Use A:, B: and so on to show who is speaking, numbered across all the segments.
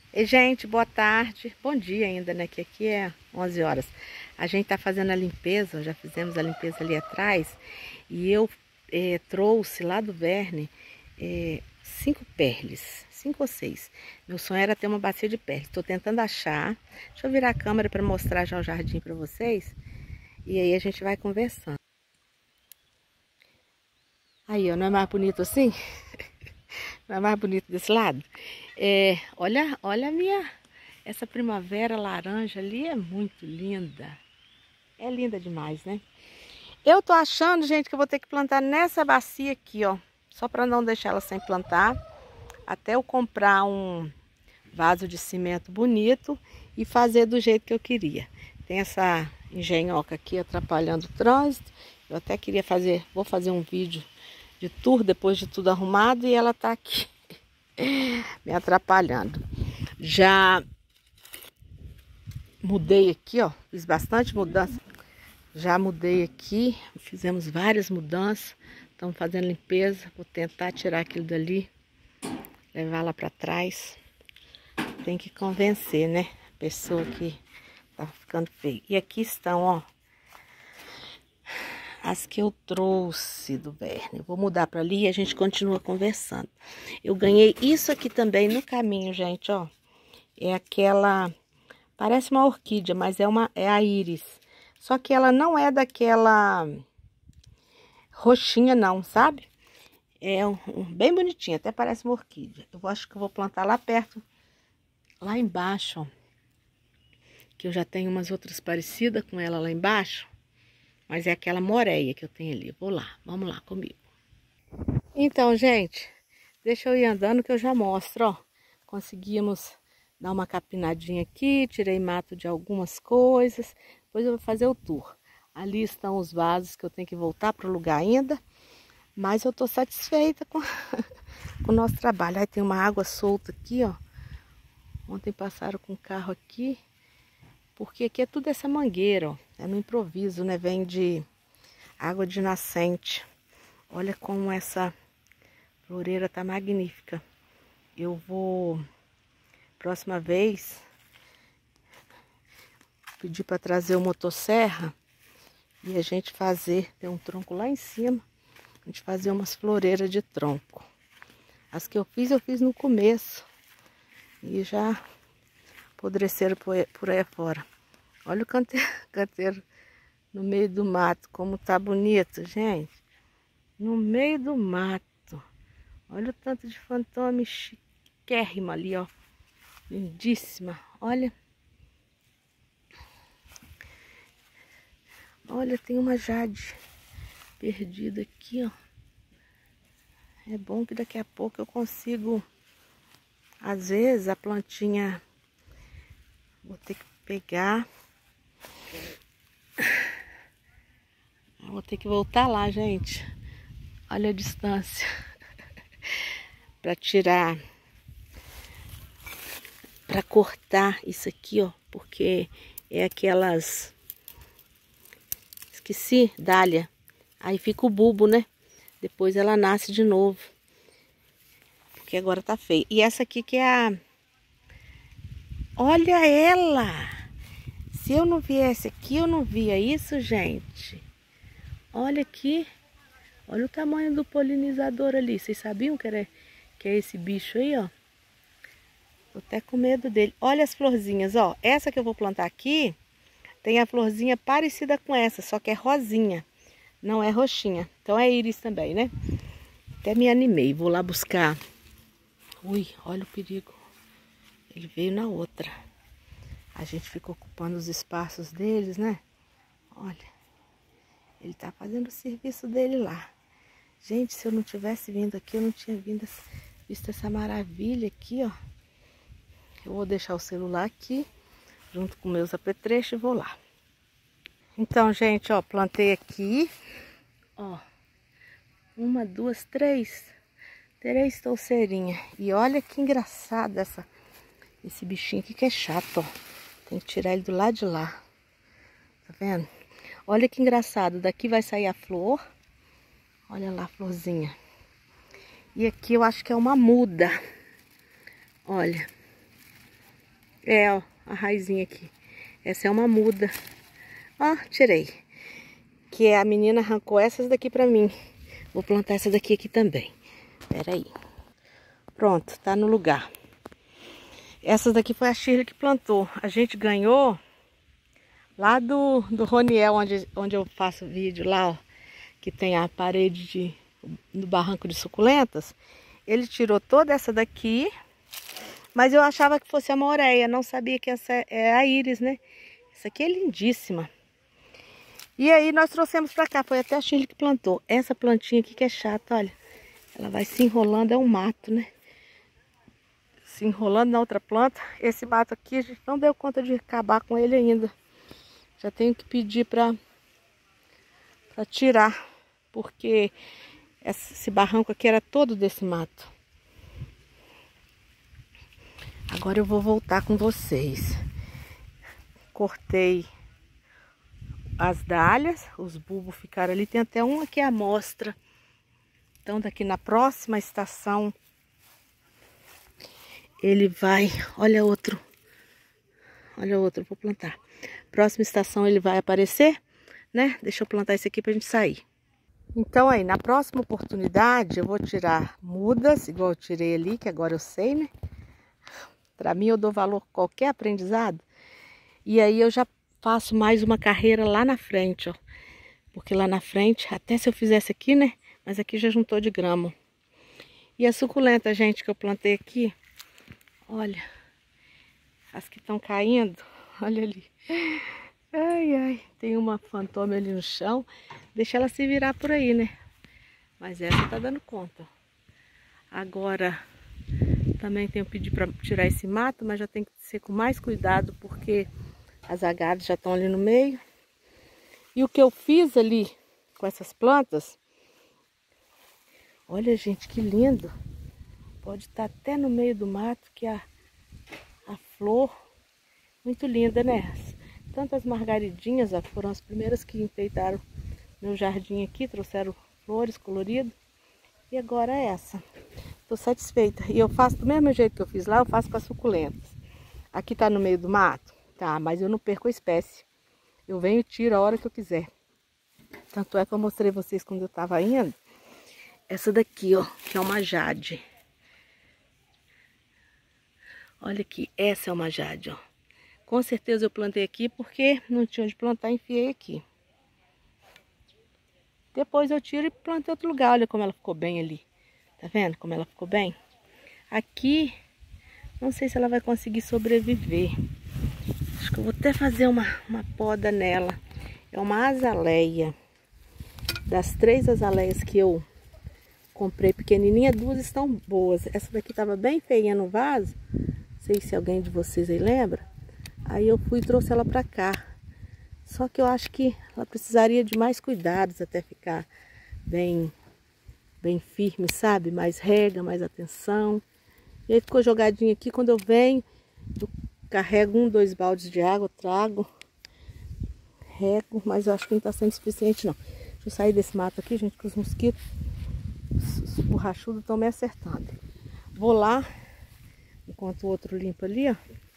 A: E, gente, boa tarde. Bom dia ainda, né? Que aqui é 11 horas. A gente tá fazendo a limpeza, já fizemos a limpeza ali atrás. E eu trouxe lá do Verne 5 perles, 5 ou 6. Meu sonho era ter uma bacia de perles. Tô tentando achar. Deixa eu virar a câmera para mostrar já o jardim para vocês. E aí a gente vai conversando. Aí, ó, não é mais bonito assim? Não é mais bonito desse lado? Olha a minha... Essa primavera laranja ali é muito linda. É linda demais, né? Eu tô achando, gente, que eu vou ter que plantar nessa bacia aqui, ó. Só para não deixar ela sem plantar. Até eu comprar um vaso de cimento bonito e fazer do jeito que eu queria. Tem essa engenhoca aqui atrapalhando o trânsito. Eu até queria fazer, vou fazer um vídeo de tour depois de tudo arrumado e ela tá aqui me atrapalhando. Já mudei aqui, ó, fiz bastante mudança. Já mudei aqui, fizemos várias mudanças. Estamos fazendo limpeza, vou tentar tirar aquilo dali, levar lá para trás. Tem que convencer, né, a pessoa que tá ficando feio. E aqui estão, ó, as que eu trouxe do Verne. Vou mudar para ali e a gente continua conversando. Eu ganhei isso aqui também no caminho, gente, ó. É aquela, parece uma orquídea, mas é a íris. Só que ela não é daquela roxinha não, sabe? É bem bonitinha, até parece uma orquídea. Eu acho que eu vou plantar lá perto, lá embaixo, ó. Que eu já tenho umas outras parecidas com ela lá embaixo. Mas é aquela moreia que eu tenho ali. Vou lá, vamos lá comigo. Então, gente, deixa eu ir andando que eu já mostro, ó. Conseguimos dar uma capinadinha aqui, tirei mato de algumas coisas. Depois eu vou fazer o tour. Ali estão os vasos que eu tenho que voltar para o lugar ainda. Mas eu tô satisfeita com, com o nosso trabalho. Aí tem uma água solta aqui, ó. Ontem passaram com o carro aqui. Porque aqui é tudo essa mangueira, ó. É no improviso, né? Vem de água de nascente. Olha como essa floreira tá magnífica. Eu vou, próxima vez, pedir para trazer o motosserra e a gente fazer, tem um tronco lá em cima, a gente fazer umas floreiras de tronco. As que eu fiz no começo e já apodreceram por aí fora. Olha o canteiro no meio do mato, como tá bonito, gente. No meio do mato. Olha o tanto de fantôme chiquérrima ali, ó. Lindíssima. Olha. Olha, tem uma jade perdida aqui, ó. É bom que daqui a pouco eu consigo. Às vezes a plantinha... Vou ter que pegar. Vou ter que voltar lá, gente. Olha a distância. Para tirar, para cortar isso aqui, ó, porque é aquelas, esqueci, dália. Aí fica o bulbo, né? Depois ela nasce de novo. Porque agora tá feio. E essa aqui que é a... Olha ela! Se eu não viesse aqui, eu não via isso, gente. Olha aqui. Olha o tamanho do polinizador ali. Vocês sabiam que é esse bicho aí, ó? Tô até com medo dele. Olha as florzinhas, ó. Essa que eu vou plantar aqui, tem a florzinha parecida com essa, só que é rosinha. Não é roxinha. Então é íris também, né? Até me animei. Vou lá buscar. Ui, olha o perigo. Ele veio na outra. A gente fica ocupando os espaços deles, né? Olha. Ele tá fazendo o serviço dele lá. Gente, se eu não tivesse vindo aqui, eu não tinha visto essa maravilha aqui, ó. Eu vou deixar o celular aqui, junto com meus apetrechos e vou lá. Então, gente, ó, plantei aqui, ó, 1, 2, 3 touceirinhas. E olha que engraçado esse bichinho aqui que é chato, ó. Tem que tirar ele do lado de lá. Tá vendo? Olha que engraçado, daqui vai sair a flor. Olha lá a florzinha. E aqui eu acho que é uma muda. Olha. É, ó, a raizinha aqui. Essa é uma muda. Ó, tirei. Que a menina arrancou essas daqui pra mim. Vou plantar essa daqui aqui também. Pera aí. Pronto, tá no lugar. Essas daqui foi a Shirley que plantou. A gente ganhou lá do Roniel, onde eu faço vídeo lá, ó. Que tem a parede do barranco de suculentas. Ele tirou toda essa daqui. Mas eu achava que fosse a moreia. Não sabia que essa é a íris, né? Essa aqui é lindíssima. E aí nós trouxemos pra cá. Foi até a Shirley que plantou. Essa plantinha aqui que é chata, olha. Ela vai se enrolando, é um mato, né? Se enrolando na outra planta. Esse mato aqui a gente não deu conta de acabar com ele ainda. Já tenho que pedir pra tirar. Porque esse barranco aqui era todo desse mato. Agora eu vou voltar com vocês. Cortei as dálias, os bulbos ficaram ali. Tem até um aqui à mostra. Então daqui na próxima estação ele vai... Olha outro, vou plantar. Próxima estação ele vai aparecer, né? Deixa eu plantar esse aqui pra gente sair. Então aí, na próxima oportunidade eu vou tirar mudas, igual eu tirei ali, que agora eu sei, né? Pra mim eu dou valor a qualquer aprendizado. E aí eu já faço mais uma carreira lá na frente, ó. Porque lá na frente, até se eu fizesse aqui, né? Mas aqui já juntou de grama. E a suculenta, gente, que eu plantei aqui, olha, as que estão caindo, olha ali. Ai, ai, tem uma fantôme ali no chão. Deixa ela se virar por aí, né? Mas essa tá dando conta. Agora, também tenho que pedir para tirar esse mato, mas já tem que ser com mais cuidado, porque as agaves já estão ali no meio. E o que eu fiz ali com essas plantas, olha, gente, que lindo. Pode estar até no meio do mato, que a flor, muito linda, né? Tantas margaridinhas, ó, foram as primeiras que enfeitaram meu jardim aqui, trouxeram flores coloridas. E agora é essa. Tô satisfeita. E eu faço do mesmo jeito que eu fiz lá, eu faço com as suculentas. Aqui tá no meio do mato? Tá, mas eu não perco a espécie. Eu venho e tiro a hora que eu quiser. Tanto é que eu mostrei vocês quando eu tava indo. Essa daqui, ó, que é uma jade. Olha aqui, essa é uma jade, ó. Com certeza eu plantei aqui porque não tinha onde plantar, enfiei aqui. Depois eu tiro e plantei em outro lugar. Olha como ela ficou bem ali. Tá vendo como ela ficou bem? Aqui, não sei se ela vai conseguir sobreviver. Acho que eu vou até fazer uma poda nela. É uma azaleia. Das 3 azaleias que eu comprei pequenininha, 2 estão boas. Essa daqui estava bem feinha no vaso. Não sei se alguém de vocês aí lembra. Aí eu fui e trouxe ela pra cá. Só que eu acho que ela precisaria de mais cuidados até ficar bem firme, sabe? Mais rega, mais atenção. E aí ficou jogadinho aqui. Quando eu venho, eu carrego 1, 2 baldes de água, trago, rego, mas eu acho que não tá sendo suficiente não. Deixa eu sair desse mato aqui, gente, que os mosquitos, os borrachudos estão me acertando. Vou lá, enquanto o outro limpa ali, ó.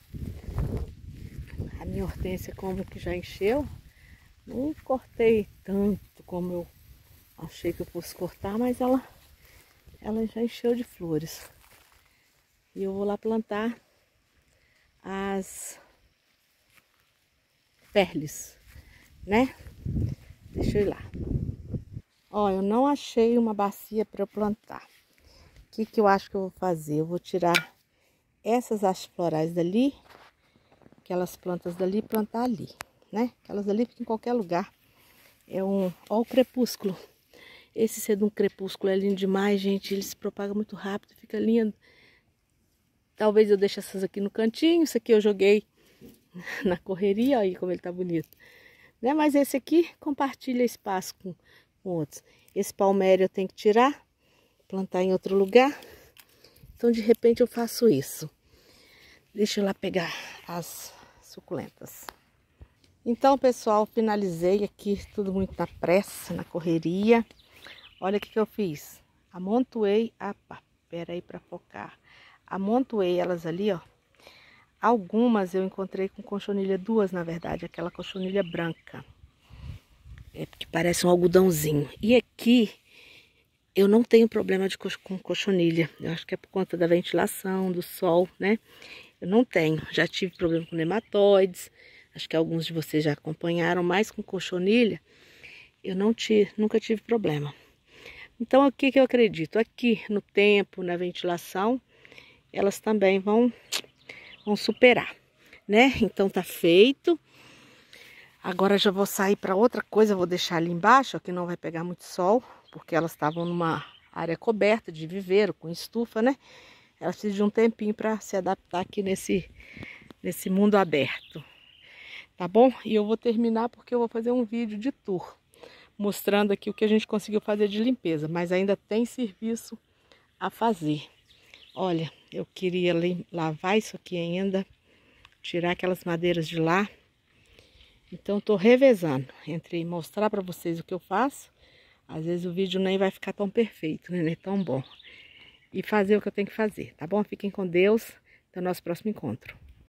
A: A minha hortênsia como que já encheu. Não cortei tanto como eu achei que eu fosse cortar, mas ela já encheu de flores. E eu vou lá plantar as perles, né? Deixa eu ir lá. Ó, eu não achei uma bacia para eu plantar. O que que eu acho que eu vou fazer? Eu vou tirar essas hastes florais dali, aquelas plantas dali e plantar ali, né? Aquelas ali ficam em qualquer lugar. Ó o crepúsculo. Esse sendo um crepúsculo é lindo demais, gente. Ele se propaga muito rápido, fica lindo. Talvez eu deixe essas aqui no cantinho. Isso aqui eu joguei na correria, olha aí como ele tá bonito. Né? Mas esse aqui compartilha espaço com outros. Esse palmério eu tenho que tirar, plantar em outro lugar. Então de repente eu faço isso. Deixa eu lá pegar as suculentas. Então, pessoal, finalizei aqui tudo muito na pressa, na correria. Olha o que eu fiz. Amontoei, pera aí para focar. Amontoei elas ali, ó. Algumas eu encontrei com cochonilha, duas na verdade, aquela cochonilha branca. Que parece um algodãozinho. E aqui eu não tenho problema com cochonilha. Eu acho que é por conta da ventilação, do sol, né? Eu não tenho. Já tive problema com nematóides. Acho que alguns de vocês já acompanharam, mas com cochonilha eu nunca tive problema. Então, o que eu acredito? Aqui no tempo, na ventilação, elas também vão superar, né? Então tá feito. Agora já vou sair para outra coisa, vou deixar ali embaixo, ó, que não vai pegar muito sol, porque elas estavam numa área coberta de viveiro, com estufa, né? Elas precisam de um tempinho para se adaptar aqui nesse mundo aberto. Tá bom? E eu vou terminar porque eu vou fazer um vídeo de tour, mostrando aqui o que a gente conseguiu fazer de limpeza, mas ainda tem serviço a fazer. Olha, eu queria lavar isso aqui ainda, tirar aquelas madeiras de lá. Então, eu tô revezando entre mostrar para vocês o que eu faço. Às vezes o vídeo nem vai ficar tão perfeito, né? Nem tão bom. E fazer o que eu tenho que fazer, tá bom? Fiquem com Deus. Até o nosso próximo encontro.